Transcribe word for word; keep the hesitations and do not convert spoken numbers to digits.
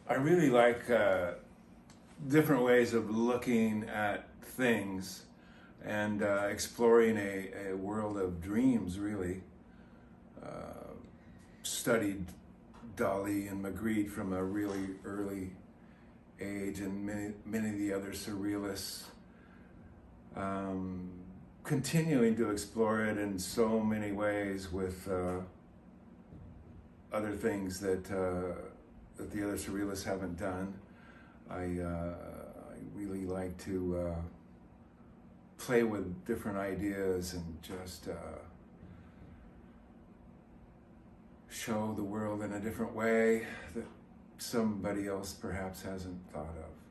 I really like uh, different ways of looking at things and uh, exploring a, a world of dreams, really. Uh, studied Dali and Magritte from a really early age, and many, many of the other surrealists. Um, continuing to explore it in so many ways with uh, other things that uh, that the other surrealists haven't done. I, uh, I really like to uh, play with different ideas and just uh, show the world in a different way that somebody else perhaps hasn't thought of.